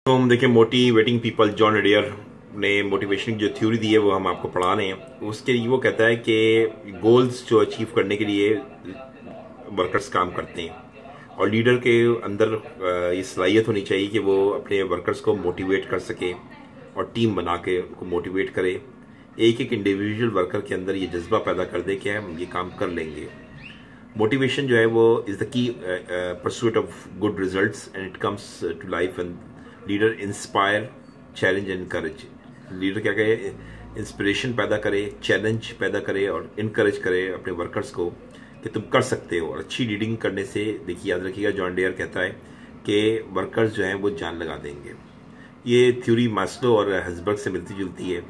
तो हम देखें मोटिवेटिंग पीपल, जॉन एडियर ने मोटिवेशन की जो थ्योरी दी है वो हम आपको पढ़ा रहे हैं। उसके लिए वो कहता है कि गोल्स जो अचीव करने के लिए वर्कर्स काम करते हैं और लीडर के अंदर ये सलाहियत होनी चाहिए कि वो अपने वर्कर्स को मोटिवेट कर सके और टीम बना के उनको मोटिवेट करे। एक एक इंडिविजुअल वर्कर के अंदर ये जज्बा पैदा कर दे कि हम ये काम कर लेंगे। मोटिवेशन जो है वो is the key pursuit of good results and it comes to life and leader inspire, challenge and encourage. Leader क्या कहे, इंस्पिरेशन पैदा करे, चैलेंज पैदा करे और इनकरेज करे अपने वर्कर्स को कि तुम कर सकते हो। और अच्छी लीडिंग करने से, देखिए याद रखिएगा, जॉन एडियर कहता है कि वर्कर्स जो हैं वो जान लगा देंगे। ये थ्योरी मास्लो और हसबर्ग से मिलती जुलती है।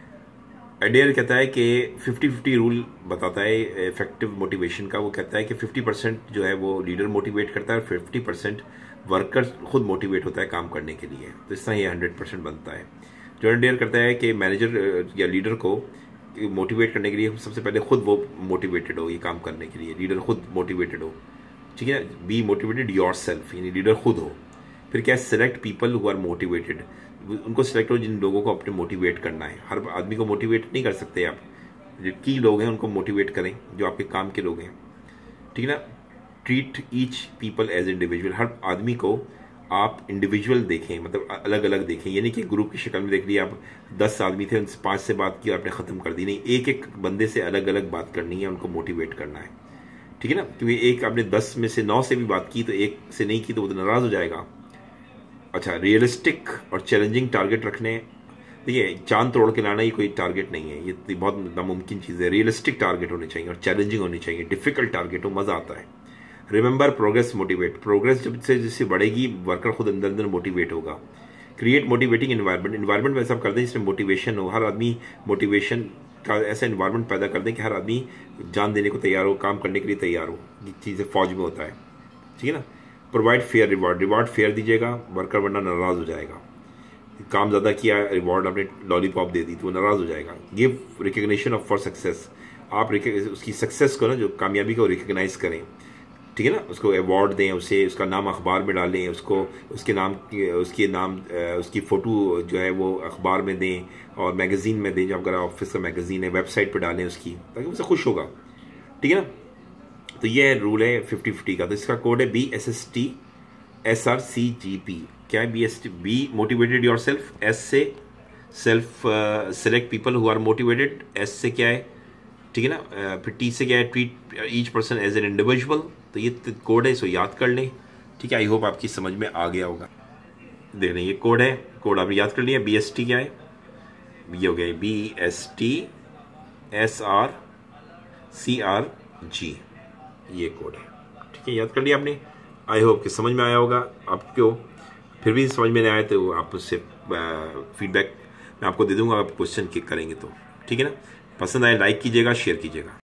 एडेयर कहता है कि 50-50 रूल बताता है इफेक्टिव मोटिवेशन का। वो कहता है कि 50% जो है वो लीडर मोटिवेट करता है और 50% वर्कर खुद मोटिवेट होता है काम करने के लिए। तो इस तरह ये 100% बनता है। जॉन एडेयर कहता है कि मैनेजर या लीडर को मोटिवेट करने के लिए सबसे पहले खुद वो मोटिवेटेड हो ये काम करने के लिए, लीडर खुद मोटिवेटेड हो, ठीक है। बी मोटिवेटेड योर सेल्फ, यानी लीडर खुद हो। फिर क्या, select people who are motivated, उनको सिलेक्ट हो जिन लोगों को अपने मोटिवेट करना है। हर आदमी को मोटिवेट नहीं कर सकते आप, जो की लोग हैं उनको मोटिवेट करें, जो आपके काम के लोग हैं, ठीक है ना। Treat each people as individual, हर आदमी को आप इंडिविजुअल देखें, मतलब अलग अलग देखें। यानी कि ग्रुप की शक्ल में देख लिया, आप 10 आदमी थे, उनसे 5 से बात की, आपने ख़त्म कर दी। नहीं, एक एक बंदे से अलग अलग बात करनी है, उनको मोटिवेट करना है, ठीक है ना। क्योंकि एक आपने 10 में से 9 से भी बात की तो एक से नहीं की तो वो तो नाराज़ हो जाएगा। अच्छा, रियलिस्टिक और चैलेंजिंग टारगेट रखने। देखिए, चांद तोड़ के लाना ये कोई टारगेट नहीं है, ये बहुत नामुमकिन चीज़ है। रियलिस्टिक टारगेट होने चाहिए और चैलेंजिंग होनी चाहिए। डिफिकल्ट टारगेट हो, मज़ा आता है। रिमेंबर प्रोग्रेस मोटिवेट, प्रोग्रेस जब से जिससे बढ़ेगी वर्कर खुद अंदर अंदर मोटिवेट होगा। क्रिएट मोटिवेटिंग एनवायरनमेंट, एनवायरनमेंट वैसा कर दें जिसमें मोटिवेशन हो, हर आदमी मोटिवेशन का ऐसा एनवायरनमेंट पैदा कर दें कि हर आदमी जान देने को तैयार हो, काम करने के लिए तैयार हो। ये चीज़ें फौज में होता है, ठीक है ना। Provide fair reward, reward fair दीजिएगा, वर्कर वरना नाराज़ हो जाएगा। काम ज़्यादा किया, रिवॉर्ड आपने लॉलीपॉप दे दी तो वो नाराज़ हो जाएगा। Give recognition of for success, आप उसकी सक्सेस को ना, जो कामयाबी को रिकग्नाइज करें, ठीक है ना। उसको अवार्ड दें, उसे उसका नाम अखबार में डालें, उसको उसके नाम उसकी फ़ोटो जो है वो अखबार में दें और मैगज़ीन में दें, जब अगर ऑफिस का मैगज़ीन है वेबसाइट पर डालें उसकी, ताकि उससे खुश होगा, ठीक है ना। तो ये रूल है 50-50 का। तो इसका कोड है BSST SRCGP। क्या है BST? Be motivated yourself, S से self select people who are motivated, S से क्या है, ठीक है ना। फिर टी से क्या है, treat each person as an individual. तो ये कोड है, इसको याद कर लें, ठीक है। आई होप आपकी समझ में आ गया होगा। देख लें, ये कोड है, कोड आपने याद कर लिया। BST क्या है, ये हो गया BST SRCRG, ये कोड है, ठीक है। याद कर लिया आपने। आई होप कि समझ में आया होगा। आपको फिर भी समझ में नहीं आया तो आप उससे फीडबैक मैं आपको दे दूंगा, आप क्वेश्चन करेंगे तो, ठीक है ना। पसंद आए लाइक कीजिएगा, शेयर कीजिएगा।